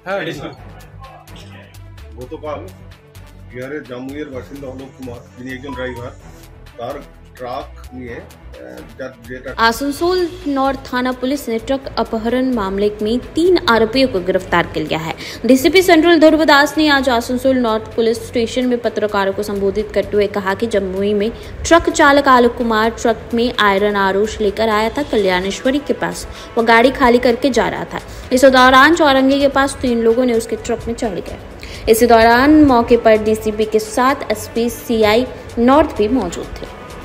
হ্যাঁ গতকাল বিহারের জামুইয়ের বাসিন্দা অলোক কুমার, যিনি একজন ড্রাইভার, তার ট্রাক নিয়ে आसनसोल नॉर्थ थाना पुलिस ने ट्रक अपहरण मामले में 3 आरोपियों को गिरफ्तार कर लिया है। डीसीपी सेंट्रल ध्रुवदास ने आज आसनसोल नॉर्थ पुलिस स्टेशन में पत्रकारों को संबोधित करते हुए कहा कि जमुई में ट्रक चालक आलोक कुमार ट्रक में आयरन आरोश लेकर आया था। कल्याणेश्वरी के पास वो गाड़ी खाली करके जा रहा था। इस दौरान चौरंगी के पास 3 लोगों ने उसके ट्रक में चढ़ गए। इसी दौरान मौके पर डीसीपी के साथ एसपी सीआई नॉर्थ भी मौजूद थे।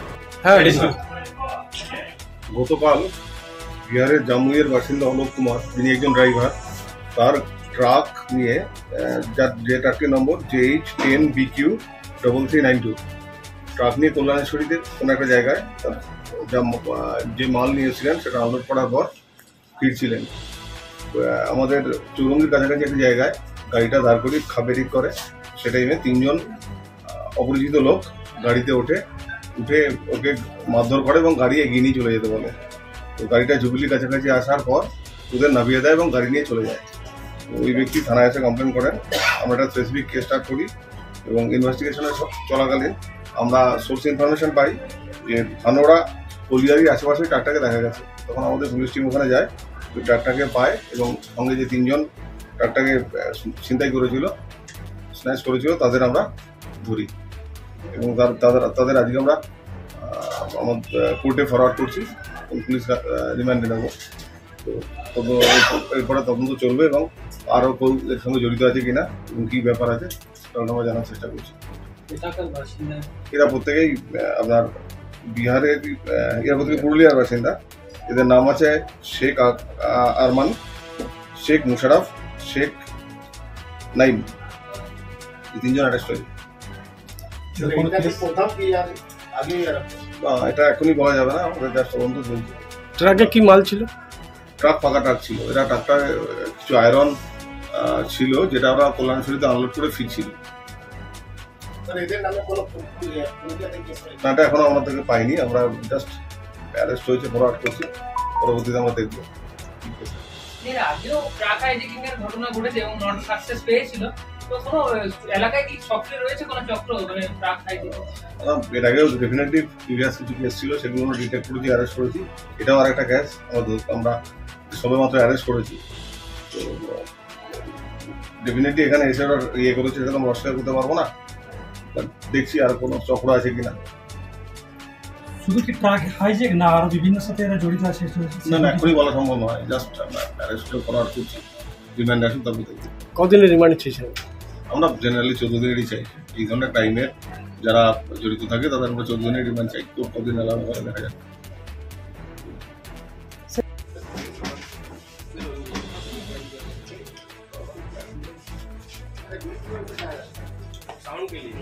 গতকাল বিহারের জামুইয়ের বাসিন্দা অলোক কুমার, যিনি একজন ড্রাইভার, তার ট্রাক নিয়ে যে ট্রাকটির নম্বর JH10BQ3392 ট্রাক নিয়ে কল্যাণেশ্বরীতে কোনো একটা জায়গায় যে মাল নিয়েছিলেন সেটা আনলোড করার পর ফিরছিলেন। আমাদের চৌরঙ্গির কাছাকাছি একটা জায়গায় গাড়িটা দাঁড় করিয়ে খাবেরিক করে। সে টাইমে 3 জন অপরিচিত লোক গাড়িতে উঠে ওকে মারধর করে এবং গাড়ি এগিয়ে নিয়ে চলে যেতে বলে। তো গাড়িটা জুবিলির কাছাকাছি আসার পর ওদের নামিয়ে দেয় এবং গাড়ি নিয়ে চলে যায়। ওই ব্যক্তি থানায় এসে কমপ্লেন করেন। আমরা একটা স্পেসিফিক কেস স্টার্ট করি এবং ইনভেস্টিগেশনের চলাকালীন আমরা সোর্স ইনফরমেশন পাই যে ধানোড়া কলিয়ারির আশেপাশে ট্রাকটাকে দেখা গেছে। তখন আমাদের পুলিশ টিম ওখানে যায়, ওই ট্রাকটাকে পায় এবং সঙ্গে যে 3 জন ট্রাকটাকে ছিনতাই করেছিল, স্ন্যাচ করেছিল, তাদের আমরা ধরি এবং তাদের আজকে আমরা আমার কোর্টে ফরওয়ার্ড করছি এবং পুলিশ রিমান্ডে নেব। তো এরপরে তদন্ত চলবে এবং আরও কেউ এর সঙ্গে জড়িত আছে কিনা এবং কী ব্যাপার আছে সেটা আমরা জানার চেষ্টা করছি। এরা প্রত্যেকেই আপনার বিহারের, এরা প্রত্যেকে পুরুলিয়ার বাসিন্দা। এদের নাম আছে শেখ আরমান, শেখ মুশারফ, শেখ নাইম। এই 3 জন অ্যারেস্ট হয়েছে। এটা এখনই বলা যাবে না, আমাদের যা তদন্ত চলছে। ট্রাকে কি মাল ছিল? ট্রাক ফাঁকা ট্রাক ছিল। এরা ট্রাকটা কিছু আয়রন ছিল যেটা ওরা কল্যাণেশ্বরীতে আনলোড করে ফিরছিল। নাটা এখনো আমরা থেকে পাইনি, আমরা জাস্ট অ্যারেস্ট হয়েছে, ফরওয়ার্ড করছি, পরবর্তীতে আমরা দেখবো। এর আগেও ট্রাক হাইজ্যাকিং এর ঘটনা ঘটেছে এবং নট সাকসেস পেয়েছিল। তো কোনো এলাকায় কি সক্রিয় রয়েছে কোনো চক্র, মানে ট্রাক হাইজ্যাকিং? এর আগেও ডেফিনেটলি প্রিভিয়াস কিছু কেস ছিল, সেগুলো আমরা ডিটেক্ট করেছি, অ্যারেস্ট করেছি। এটাও আর একটা কেস আমরা সবেমাত্র অ্যারেস্ট করেছি। তো ডেফিনেটলি এখানে এসে ওরা করেছে, সেটা তো আমরা অস্বীকার করতে পারবো না। দেখছি আর কোনো চক্র আছে কিনা। শুধু কি ট্রাক হাইজ্যাক না আরো বিভিন্ন সাথে এরা জড়িত আছে? না, এখনই বলা সম্ভব নয়। জাস্ট আমরা অ্যারেস্ট করার করছি, রিমান্ড আসুন তারপর দেখছি। কদিনের রিমান্ড চেয়েছেন? আমরা জেনারেলি 14 দিনেরই চাই। এই ধরনের টাইমে যারা জড়িত থাকে তাদের আমরা 14 দিনের রিমান্ড চাই। তো কদিন এলাম দেখা যাবে। साउंड के लिए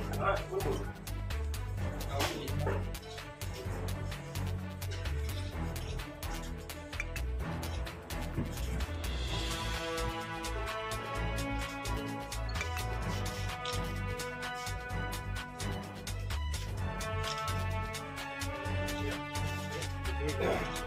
हाँ